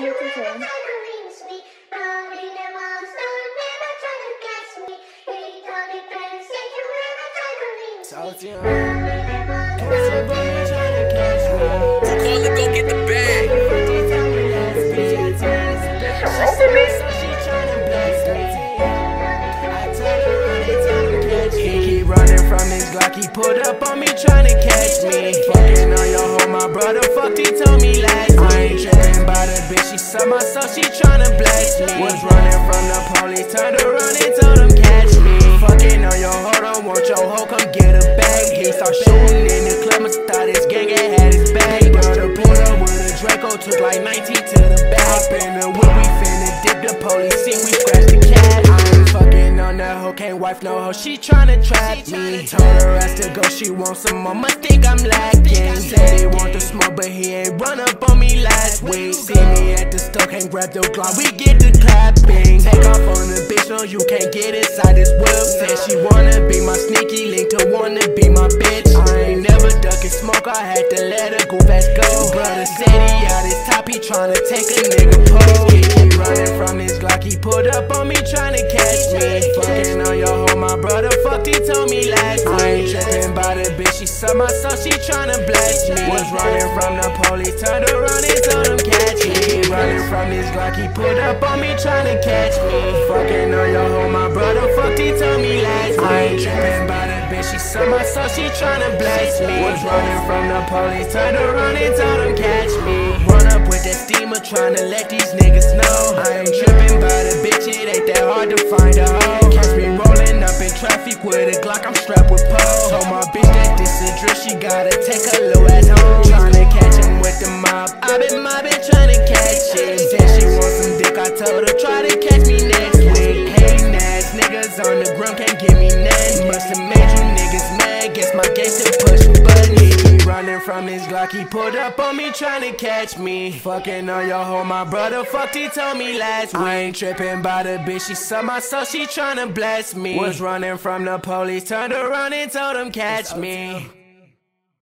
TaeTae. Call it, go get the bag. He keep running from his Glock, he pulled up on me tryna catch me. Fucking on your hoe, my brother fucked, he told me last week. I ain't trippin' by the bitch, she saw my soul, she tryna bless me. Was running from the police, turned around and told him catch me. Fucking on your hoe, don't want your hoe, come get her back. He start shooting in the club, must thought his gang had his back. Brother pulled up with a Draco, took like 19 to the back. Up in the whip, we finna dip the police, see we scratch the cat. I ain't fucking on that hoe, can't wife no hoe, she tryna trap me. Told her ass to go, she want some more, must think I'm lacking. Said he want the smoke, but he ain't run up on me last week. See me at the store, can't grab the Glock, we get the clapping. Take off on the bitch, no you can't get inside this whip. Said she wanna be my sneaky link to wanna be my bitch. I ain't never ducking smoke, I had to let her go fast go. Brother said he out his top, he tryna take a nigga pole. He keep running from his Glock, he pulled up on me tryna catch me. Fucking on your hoe, my brother fucked, he told me last week. I ain't trippin' by the bitch, she saw my soul, she tryna bless me. Was running from the police, turned around and told him catch me. He running from his Glock, he pulled up on me tryna catch me. Fucking on your hoe, my brother fucked, he told me last week. I ain't trippin' by the bitch, she saw my soul, she tryna bless me. Was running from the police, turned around and told him catch me. Run up with that steamer, tryna let these niggas know. I ain't trippin' by the bitch, it ain't that hard to find a hoe. Catch me rolling up in traffic with a Glock, I'm strapped with pole. Told my bitch that this a drill, she gotta take a little ass home. Tryna catch him with the mob, I been mobbing tryna catch him. Said she want some dick, I told her try to catch me next week. Hating ass niggas on the ground can't give me nothing. Must've made you niggas mad, guess my gangster push button. He running from his Glock, he pulled up on me tryna catch me. Fucking on your hoe, my brother fucked, he told me last week. I ain't trippin' by the bitch, she saw my soul, she tryna bless me. Was running from the police, turned around and told him catch me.